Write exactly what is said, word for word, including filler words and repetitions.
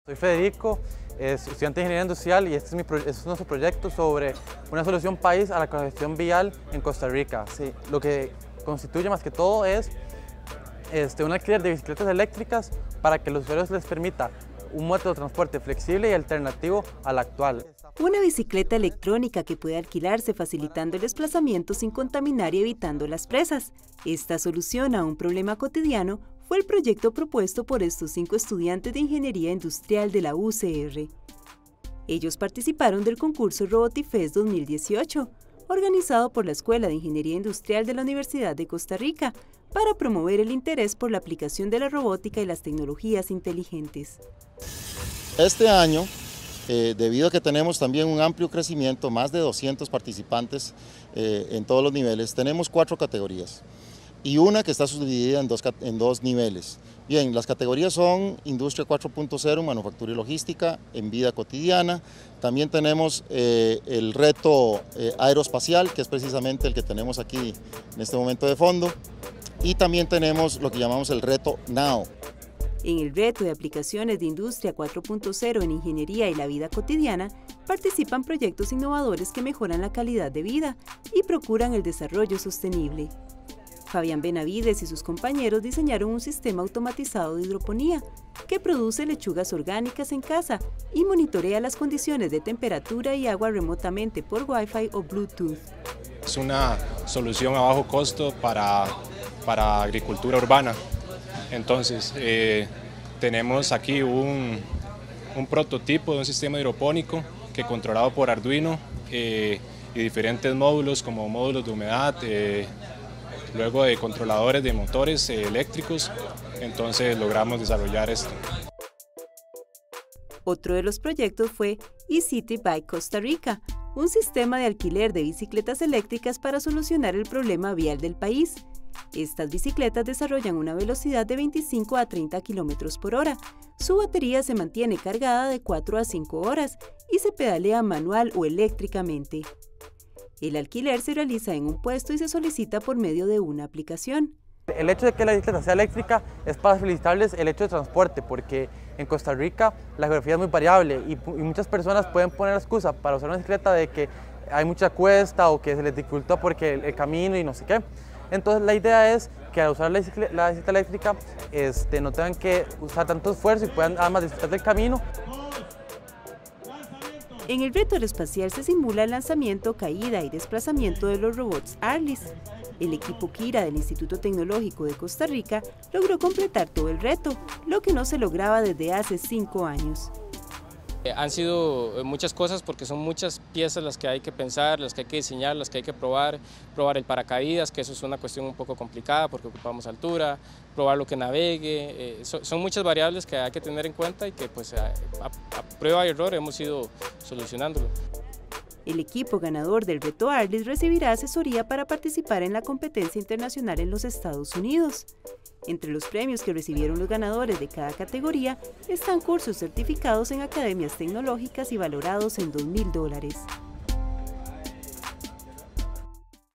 Soy Federico, es estudiante de Ingeniería Industrial y este es, mi este es nuestro proyecto sobre una solución país a la congestión vial en Costa Rica. Sí, lo que constituye más que todo es este, un alquiler de bicicletas eléctricas para que a los usuarios les permita un método de transporte flexible y alternativo al actual. Una bicicleta electrónica que puede alquilarse facilitando el desplazamiento sin contaminar y evitando las presas. Esta solución a un problema cotidiano fue el proyecto propuesto por estos cinco estudiantes de Ingeniería Industrial de la U C R. Ellos participaron del concurso Robotifest dos mil dieciocho, organizado por la Escuela de Ingeniería Industrial de la Universidad de Costa Rica, para promover el interés por la aplicación de la robótica y las tecnologías inteligentes. Este año, eh, debido a que tenemos también un amplio crecimiento, más de doscientos participantes eh, en todos los niveles, tenemos cuatro categorías y una que está subdividida en dos, en dos niveles. Bien, las categorías son Industria cuatro punto cero, Manufactura y Logística, en vida cotidiana. También tenemos eh, el reto eh, aeroespacial, que es precisamente el que tenemos aquí en este momento de fondo. Y también tenemos lo que llamamos el reto Now. En el reto de aplicaciones de Industria cuatro punto cero en ingeniería y la vida cotidiana, participan proyectos innovadores que mejoran la calidad de vida y procuran el desarrollo sostenible. Fabián Benavides y sus compañeros diseñaron un sistema automatizado de hidroponía que produce lechugas orgánicas en casa y monitorea las condiciones de temperatura y agua remotamente por Wi-Fi o Bluetooth. Es una solución a bajo costo para, para agricultura urbana. Entonces, eh, tenemos aquí un, un prototipo de un sistema hidropónico que controlado por Arduino eh, y diferentes módulos como módulos de humedad, eh, luego de controladores de motores eh, eléctricos, entonces logramos desarrollar esto. Otro de los proyectos fue eCity Bike Costa Rica, un sistema de alquiler de bicicletas eléctricas para solucionar el problema vial del país. Estas bicicletas desarrollan una velocidad de veinticinco a treinta kilómetros por hora. Su batería se mantiene cargada de cuatro a cinco horas y se pedalea manual o eléctricamente. El alquiler se realiza en un puesto y se solicita por medio de una aplicación. El hecho de que la bicicleta sea eléctrica es para facilitarles el hecho de transporte, porque en Costa Rica la geografía es muy variable y, y muchas personas pueden poner la excusa para usar una bicicleta de que hay mucha cuesta o que se les dificulta porque el, el camino y no sé qué. Entonces la idea es que al usar la bicicleta, la bicicleta eléctrica este, no tengan que usar tanto esfuerzo y puedan además disfrutar del camino. En el reto aeroespacial se simula el lanzamiento, caída y desplazamiento de los robots Arlis. El equipo Kira del Instituto Tecnológico de Costa Rica logró completar todo el reto, lo que no se lograba desde hace cinco años. Han sido muchas cosas porque son muchas piezas las que hay que pensar, las que hay que diseñar, las que hay que probar, probar el paracaídas, que eso es una cuestión un poco complicada porque ocupamos altura, probar lo que navegue, eh, son, son muchas variables que hay que tener en cuenta y que pues a, a, a prueba y error hemos ido solucionándolo. El equipo ganador del reto Arlis recibirá asesoría para participar en la competencia internacional en los Estados Unidos. Entre los premios que recibieron los ganadores de cada categoría están cursos certificados en academias tecnológicas y valorados en dos mil dólares.